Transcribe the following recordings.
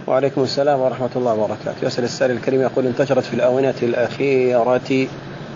وعليكم السلام ورحمة الله وبركاته. يسأل السائل الكريم يقول: انتشرت في الآونة الأخيرة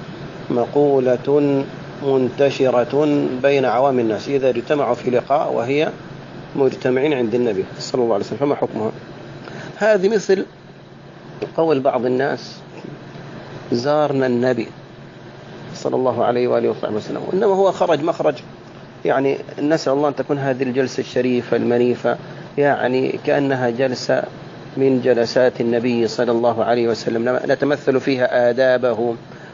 مقولة منتشرة بين عوام الناس إذا اجتمعوا في لقاء وهي مجتمعين عند النبي صلى الله عليه وسلم، فما حكمها؟ هذه مثل قول بعض الناس: زارنا النبي صلى الله عليه وآله وصحبه وسلم، إنما هو خرج مخرج، يعني نسأل الله أن تكون هذه الجلسة الشريفة المنيفة يعني كأنها جلسة من جلسات النبي صلى الله عليه وسلم، نتمثل فيها آدابه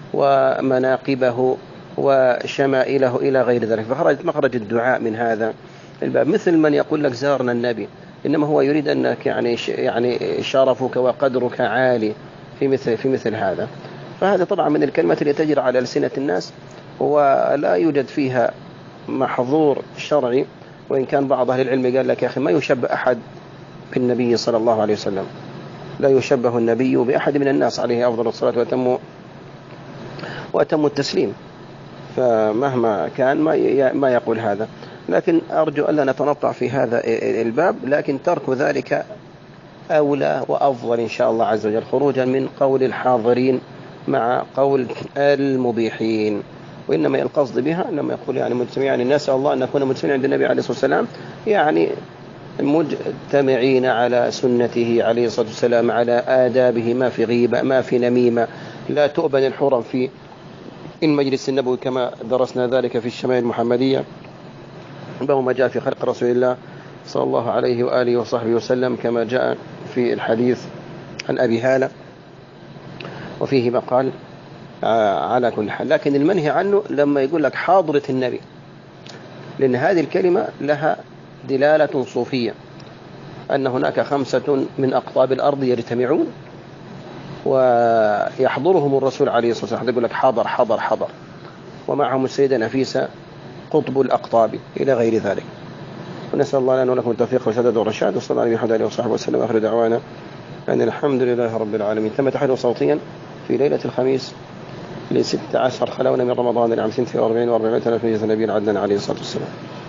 ومناقبه وشمائله إلى غير ذلك، فخرج مخرج الدعاء من هذا الباب. مثل من يقول لك زارنا النبي، إنما هو يريد أنك يعني شرفك وقدرك عالي في مثل هذا. فهذا طبعا من الكلمات اللي تجري على ألسنة الناس ولا يوجد فيها محظور شرعي، وإن كان بعض أهل العلم قال لك يا أخي ما يشبه أحد بالنبي صلى الله عليه وسلم، لا يشبه النبي بأحد من الناس عليه أفضل الصلاة وأتم التسليم، فمهما كان ما يقول هذا. لكن أرجو ألا نتنطع في هذا الباب، لكن ترك ذلك أولى وأفضل إن شاء الله عز وجل، خروجا من قول الحاضرين مع قول المبيحين. وإنما القصد بها لما يقول يعني مجتمعين، يعني نسأل الله أن نكون مجتمعين عند النبي عليه الصلاة والسلام، يعني مجتمعين على سنته عليه الصلاة والسلام، على آدابه، ما في غيبة ما في نميمة، لا تؤبن الحرم في المجلس النبوي كما درسنا ذلك في الشمائل المحمدية، باب ما جاء في خلق رسول الله صلى الله عليه وآله وصحبه وسلم كما جاء في الحديث عن أبي هالة، وفيه ما قال على كل حال. لكن المنهي عنه لما يقول لك حاضرة النبي، لأن هذه الكلمة لها دلالة صوفية، أن هناك 5 من أقطاب الأرض يجتمعون ويحضرهم الرسول عليه الصلاة والسلام، يقول لك حضر حضر حضر، ومعهم السيدة نفيسة قطب الأقطاب إلى غير ذلك. ونسأل الله لنا ولكم التوفيق والسداد والرشاد، وصلى الله عليه وآله وصحبه وسلم. آخر دعوانا أن الحمد لله رب العالمين. تم تحرير صوتيا في ليلة الخميس ل16 خلونا من رمضان العام 42 و400 في نبي عدنان عليه الصلاة والسلام.